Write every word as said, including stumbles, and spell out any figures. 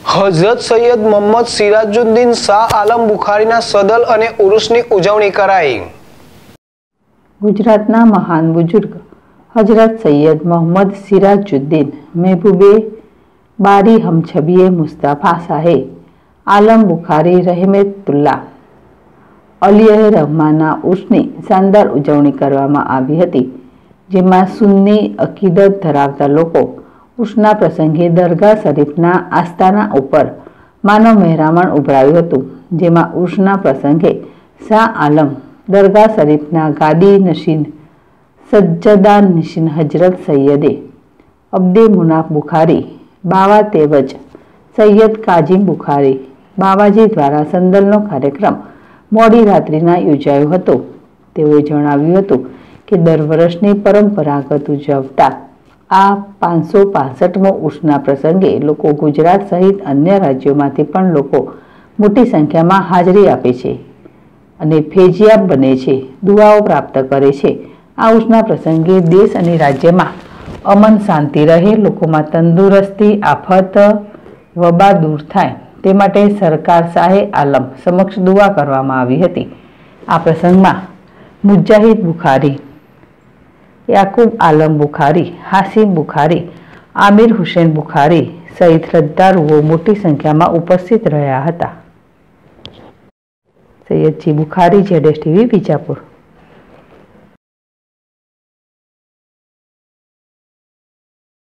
હઝરત સૈયદ મોહમ્મદ સિરાજુદ્દીન શાહ આલમ બુખારીના સદલ અને ઉરુસની ઉજવણી કરાઈ। ગુજરાતના મહાન બુજુર્ગ હઝરત સૈયદ મોહમ્મદ સિરાજુદ્દીન મહેબૂબે બારી હમછબીએ મુસ્તફા શાહે આલમ બુખારી રહેમતુલ્લાહ અલીહ રહમાનના ઉર્સની શાનદાર ઉજવણી કરવામાં આવી હતી, જેમાં સુન્ની અકીદત ધરાવતા લોકો ઉર્સના પ્રસંગે દરગાહ શરીફના આસ્તાના ઉપર માનવ મહેરામણ ઉભરાયું હતું, જેમાં ઉર્સના પ્રસંગે શાહ આલમ દરગાહ શરીફના ગાદી નશીન સજ્જદા નશીન હઝરત સૈયદે અબ્દે મુનાફ બુખારી બાવા તેવજ સૈયદ કાજીમ બુખારી બાવાજી દ્વારા સંદલનો કાર્યક્રમ મોડી રાત્રિના યોજાયો હતો। તેઓએ જણાવ્યું હતું કે દર વર્ષની પરંપરાગત ઉજવતા આ પાંચસો પાસઠમો ઉર્સના પ્રસંગે લોકો ગુજરાત સહિત અન્ય રાજ્યોમાંથી પણ લોકો મોટી સંખ્યામાં હાજરી આપે છે અને ફેજિયાબ બને છે, દુઆઓ પ્રાપ્ત કરે છે। આ ઉર્સના પ્રસંગે દેશ અને રાજ્યમાં અમન શાંતિ રહે, લોકોમાં તંદુરસ્તી, આફત વબા દૂર થાય તે માટે સરકાર શાહે આલમ સમક્ષ દુઆ કરવામાં આવી હતી। આ પ્રસંગમાં મુજાહિદ બુખારી, યાકુબ આલમ બુખારી, હાશિમ બુખારી, આમિર હુસૈન બુખારી સહિત શ્રદ્ધાળુઓ મોટી સંખ્યામાં ઉપસ્થિત રહ્યા હતા। સૈયદજી બુખારી, જેડેશ ટીવી, બીજાપુર।